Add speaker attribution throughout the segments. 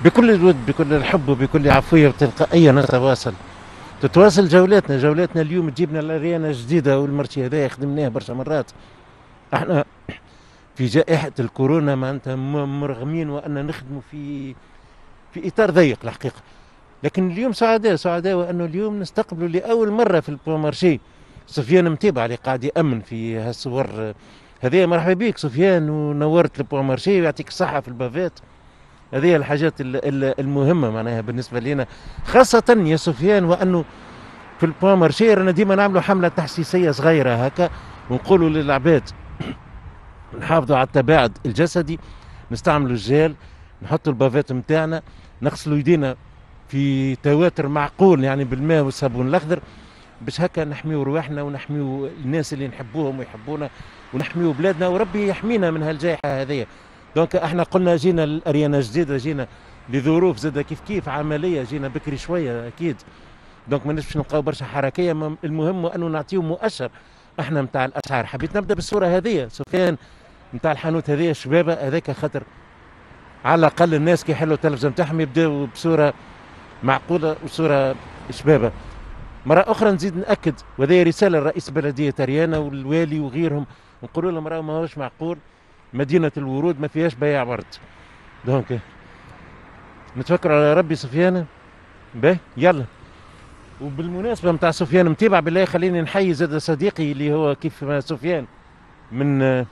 Speaker 1: بكل الود، بكل الحب، وبكل عفوية وتلقائية تتواصل جولاتنا اليوم تجيبنا لاريانا جديدة، والمرشي هذا خدمناه برشا مرات. احنا في جائحة الكورونا معناتها مرغمين وأن نخدموا في إطار ضيق الحقيقة، لكن اليوم سعداء وأنه اليوم نستقبلوا لأول مرة في البومارشي سفيان متيبع اللي قاعد يأمن في هالصور هذه. مرحبا بك سفيان، ونورت البومارشي ويعطيك الصحة في البافات. هذه الحاجات المهمة معناها بالنسبة لنا خاصة يا سفيان، وأنه في البومارشي رانا ديما نعملوا حملة تحسيسية صغيرة هكا، ونقولوا للعباد نحافظوا على التباعد الجسدي، نستعملوا الجيل، نحطوا البافات متاعنا، نغسلوا يدينا في تواتر معقول يعني بالماء والصابون الاخضر، باش هكا نحميو رواحنا ونحميو الناس اللي نحبوهم ويحبونا، ونحميو بلادنا، وربي يحمينا من هالجائحه هذه. دونك احنا قلنا جينا لاريانا جديده، جينا لظروف زاده كيف عمليه، جينا بكري شويه اكيد. دونك ما نجمش نلقاو برشا حركيه، المهم انه نعطيو مؤشر احنا نتاع الاسعار. حبيت نبدا بالصوره هذه سفيان نتاع الحانوت هذه الشبابه هذاك، خاطر على الاقل الناس كي يحلوا التلفزه نتاعهم يبداو بصوره معقوله وصوره شبابه. مرة أخرى نزيد نأكد، وهذه رسالة لرئيس بلدية أريانا والوالي وغيرهم، نقولوا لهم راه ما هوش معقول مدينة الورود ما فيهاش بياع ورد. دونك نتفكر على ربي سفيان. باهي يلا. وبالمناسبة متاع سفيان متابع بالله، خليني نحيي زاد صديقي اللي هو كيف ما سفيان من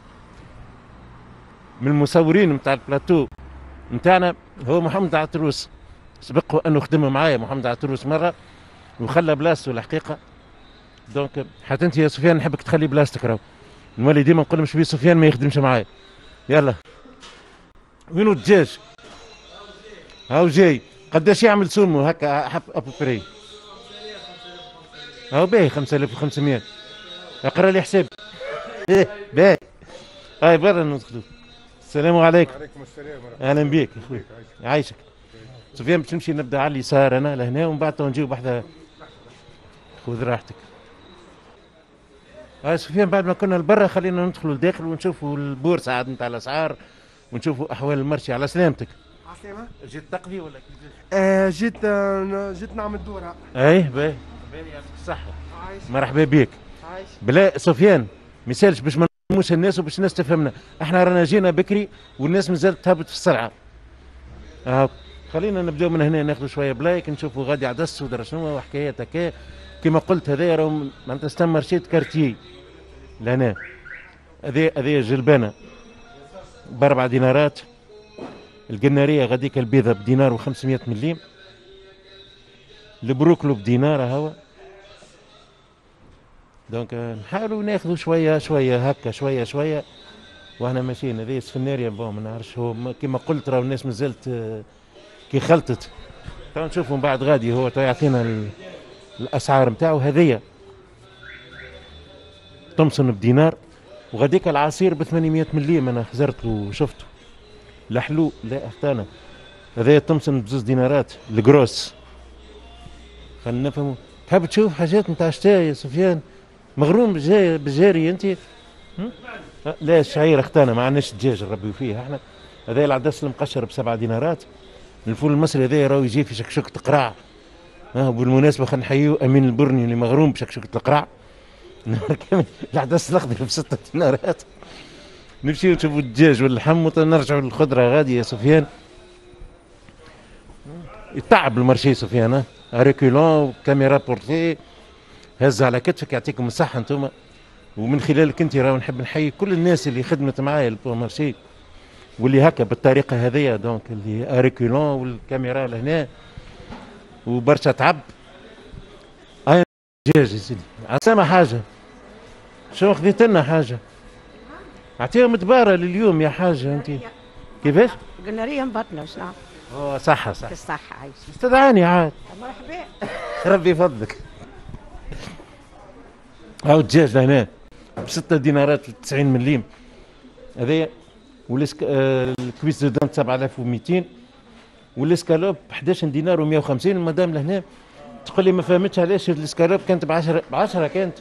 Speaker 1: المصورين متاع البلاتو متاعنا، هو محمد عطروس. سبق انه خدم معايا محمد عطروس مرة وخلى بلاصته الحقيقة. دونك حتى انت يا سفيان نحبك تخلي بلاصتك، راهو نولي ديما نقول مش بيه سفيان ما يخدمش معايا. يلا وينو الدجاج؟ هاو جاي. قداش يعمل سومو هكا حب ابو بري؟ هاو باهي 5500. اقرا لي حساب. باهي. هاي برا ندخلوا. السلام عليكم.
Speaker 2: وعليكم السلام ورحمة الله.
Speaker 1: اهلا بك يا اخوي. يعيشك. سفيان باش نمشي نبدا على اليسار انا لهنا، ومن بعد نجيو بحذا. خذ راحتك. سفيان بعد ما كنا لبرا خلينا ندخلوا لداخل ونشوفوا البورصه عاد نتاع الاسعار، ونشوفوا احوال المرشي. على سلامتك.
Speaker 2: عسلامة.
Speaker 1: جيت تقضي ولا كيفاش؟
Speaker 2: جيت نعمل دورة.
Speaker 1: اي باهي. يعطيك الصحة.
Speaker 2: عايش.
Speaker 1: مرحبا بك.
Speaker 2: عايش.
Speaker 1: بلا سفيان مثالش باش ما نلموش الناس وباش الناس تفهمنا، احنا رانا جينا بكري والناس مازالت تهبط في السرعة. خلينا نبداو من هنا، ناخذ شوية بلايك نشوفوا غادي عدس ودرا شنو وحكايات هكا. كما قلت هذايا راهو معناتها استمر مارشيت كارتيي لهنا. هذه جلبانة ب4 دينارات، القنارية غاديك البيضة بدينار و500 مليم، البروكلو بدينار هوا. دونك نحاولوا ناخذوا شوية هكا شوية واحنا ماشيين. هذه سفناريا بون ما نعرفش، هو كما قلت راهو الناس مازالت كي خلطت. تو نشوفوا من بعد غادي هو تو يعطينا الاسعار نتاعو. هذيا تومسون بدينار، وغاديك العصير ب 800 مليم انا خزرت وشفته. الحلو لا اختانا. هذايا تومسون بزوز دينارات الجروس. خلينا نفهموا. تحب تشوف حاجات نتاع شتاء يا سفيان؟ مغروم بجاري انت؟ لا الشعير اختانا ما عندناش دجاج نربيو فيه احنا. هذا العدس المقشر ب7 دينارات. الفول المصري هذا راهو يجي في شكشوكة قراع. بالمناسبة خلينا نحييو امين البرني اللي مغروم بشكشوكة القراع. العدس الاخضر ب6 دينارات. نمشيو نشوفوا الدجاج واللحم ونرجعوا للخضرة غادي يا سفيان. يتعب المرشي سفيان. ريكولون وكاميرا بورتي، هز على كتفك يعطيكم الصحة انتم. ومن خلالك انت راهو نحب نحيي كل الناس اللي خدمت معايا البومارشي واللي هكا بالطريقة هذيا. دونك اللي ريكولون والكاميرا لهنا وبرشا تعب. هاي دجاج يا سيدي. عسامة حاجة شو خذيت لنا حاجة؟ اعطيهم دبارة لليوم يا حاجة انت. كيفاش؟
Speaker 3: قنارية مبطنة وش نعمل؟
Speaker 1: صحة
Speaker 3: بالصحة عايش.
Speaker 1: استدعاني عاد.
Speaker 3: مرحبا.
Speaker 1: ربي يفضلك. هاو الدجاج لهنا ب6 دينارات و90 مليم هذايا. الكويس دو دانت 7200، والاسكالوب 11 دينار و150. المدام لهنا تقول لي ما فهمتش علاش الاسكالوب كانت ب10 كانت.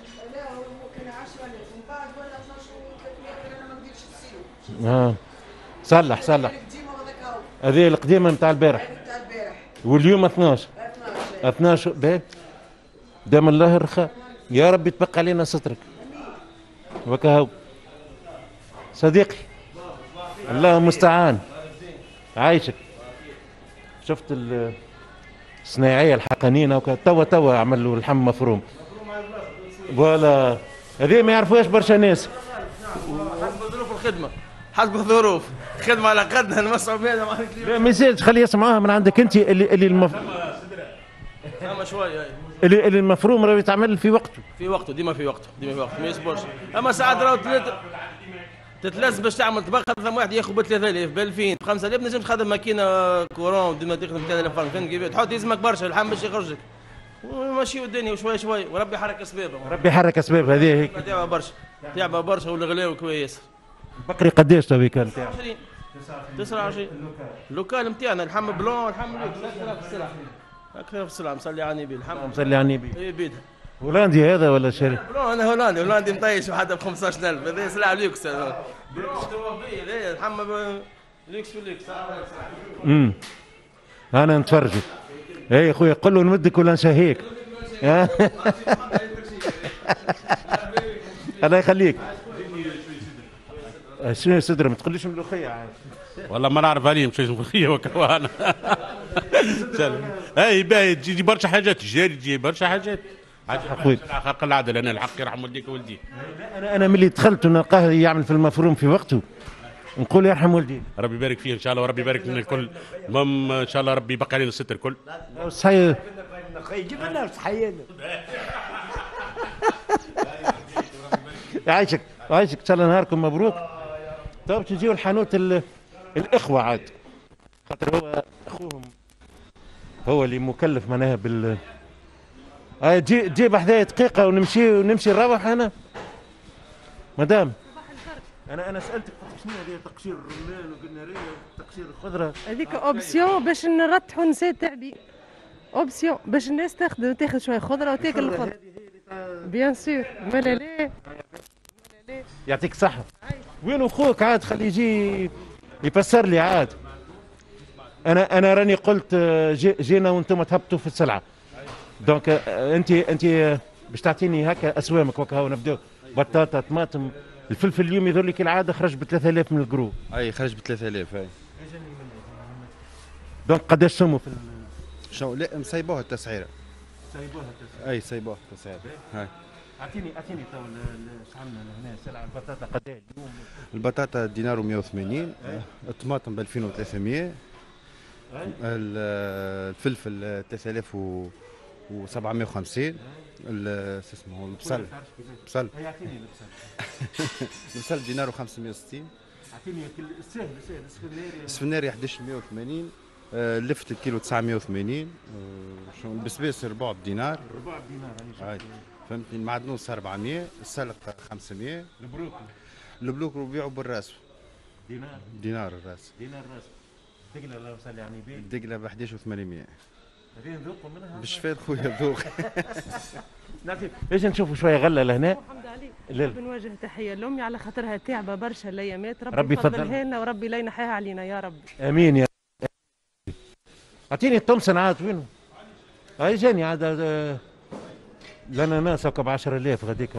Speaker 1: صلح هذه القديمه نتاع البارح. واليوم 12. 12 باهي. دام الله الرخاء، يا رب تبقى علينا سترك. وكهو صديقي، الله المستعان. عايشك. شفت الصناعيه الحقنينه توا عملوا اللحم مفروم. ولا هذه ما يعرفوهاش برشا ناس.
Speaker 4: حسب ظروف الخدمه، حسب الظروف، خدمه على قدنا المصعب هذا.
Speaker 1: لا ما يصيرش، خلي يسمعوها من عندك انت.
Speaker 4: اما شويه
Speaker 1: اللي المفروم راه يتعمل في وقته.
Speaker 4: في وقته، ديما في وقته، ما يصبرش. اما ساعات راهو تتلز باش تعمل طبخ. ثم واحد ياخذ ب 3000 ب 2000 ب 5000 نجم تخدم ماكينه كورون ديما تخدم 3000 فرنك. فهمت كيف؟ تحط يلزمك برشا اللحم باش يخرجك. وماشيو الدنيا وشوي شوي وربي يحرك اسبابها.
Speaker 1: ربي يحرك اسباب. هذه هيك
Speaker 4: تعبها برشا والغلاو كويس.
Speaker 1: البقري قداش تو كان تاعو؟
Speaker 4: 29. اللوكال نتاعنا اللحم بلون، اللحم اكثر في السلعه. مصلي على النبي. الحمد
Speaker 1: مصلي على النبي.
Speaker 4: اي بيدها
Speaker 1: هولندي هذا ولا شري؟
Speaker 4: بلون. انا هولندي مطيش وحتى ب 15000. هذه سلعه لوكس. بلون توفي اللحم لوكس في لوكس.
Speaker 1: انا نتفرجك. اي خويا قل له نمدك ولا نشهيك. الله يخليك. شنو صدر ما تقوليش ملوخيه عاد.
Speaker 5: والله ما نعرف عليه مش ملوخيه وكوانا. اي باهي تجي برشا حاجات، تجي برشا حاجات.
Speaker 1: اخوي
Speaker 5: خلق العدل. انا الحق يرحم والديك وولدي.
Speaker 1: انا ملي دخلت ونلقاه يعمل في المفروم في وقته نقول يرحم والدي.
Speaker 5: ربي يبارك فيه ان شاء الله وربي يبارك لنا الكل. المهم ان شاء الله ربي يبقى علينا الستر الكل.
Speaker 1: صحيح.
Speaker 6: جيب لنا صحيح.
Speaker 1: يعيشك يعيشك ان شاء الله نهاركم مبروك. طيب تجيو الحانوت الاخوه عاد، خاطر هو اخوهم هو اللي مكلف معناها بال. جيب حذايا دقيقه ونمشي نروح. انا مدام انا سالتك شنو هذه تقشير الرمان وقلنا تقشير الخضره.
Speaker 7: هذيك اوبسيون باش نرتحوا نساء تعبي. اوبسيون باش الناس تاخذ شويه خضره وتاكل الخضره. بيان سور. مالا لا.
Speaker 1: يعطيك الصحه. وين اخوك عاد؟ خليه يجي يفسر لي عاد. انا راني قلت جينا وانتم تهبطوا في السلعه. دونك انت باش تعطيني هكا اسوامك وكا نبداو. بطاطا، طماطم، الفلفل اليوم يظهر لي كالعاده خرج ب 3000 من الجرو.
Speaker 8: اي خرج ب 3000. اي
Speaker 1: دونك قداش سموا في
Speaker 8: شو؟ لا مسيبوها التسعيره. اي سيبوها التسعيره. هاي
Speaker 1: اعطيني تو شحال هنا سلعه البطاطا قداش اليوم؟
Speaker 8: البطاطا دينار و180. الطماطم ب 2300. الفلفل 3750. شو اسمه البصل. بصل
Speaker 1: يعطيني البصل.
Speaker 8: البصل دينار و560.
Speaker 1: اعطيني السهل
Speaker 8: السفناري 1180. لفت الكيلو 980. شو البسباس ربع بدينار. هاي فهمتني. المعدنوس 400. السلق 500. البلوك نبيعوا بالراس. دينار الراس. الدقله الله يصلي على النبي. الدقله ب 11800.
Speaker 1: هذه نذوقوا منها
Speaker 8: بالشفاء خويا ذوق.
Speaker 1: ايش نشوفوا شويه غله لهنا.
Speaker 7: الحمد عليك. بنوجه تحيه لامي على خاطرها تعبه برشا الايامات.
Speaker 1: ربي
Speaker 7: يفضلها لنا وربي لا ينحيها علينا يا رب.
Speaker 1: امين يا. اعطيني التومسون عاد وينه؟ هاي جاني عاد الاناناس هكا ب 10000 غاديك.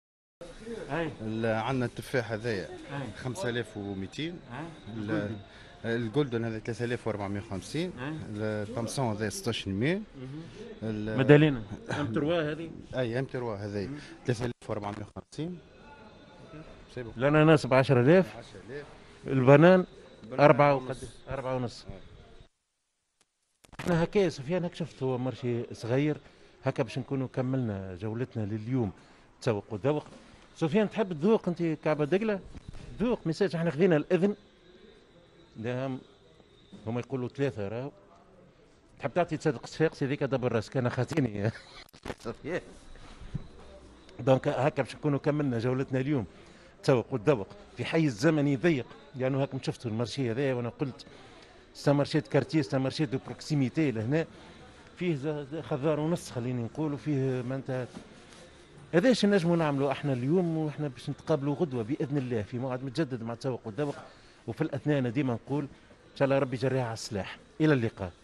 Speaker 8: عندنا التفاح هذايا 5200. الجولدن هذا 3450. الطمسون هذا 1600.
Speaker 1: مدالينا ام تروا هذه.
Speaker 8: اي ام تروا هذه 3450.
Speaker 1: الاناناس ب 10000. البنان 4 ونص. احنا هكا سفيان هك شفت هو مرشي صغير هكا باش نكونوا كملنا جولتنا لليوم تسوق وذوق. سفيان تحب تذوق انت كعبه دقله؟ ذوق ميساج. احنا خذينا الاذن هما يقولوا 3 راهو. تحب تعطي تصدق صفاقسي ذيك دبر راسك انا خاتيني. دونك هكا باش نكونوا كملنا جولتنا اليوم تسوق والذوق في حيز زمني ضيق لانه يعني هاكم شفتوا المارشي هذايا وانا قلت سا مارشي دو كارتيي سا مارشي دو بروكسيميتي لهنا فيه خضار ونص خليني نقولوا فيه معناتها هذا اش نجموا نعملوا احنا اليوم واحنا باش نتقابلوا غدوه باذن الله في موعد متجدد مع تسوق والذوق. وفي الاثناء انا ديما نقول ان شاء الله ربي يجريها على السلاح. الى اللقاء.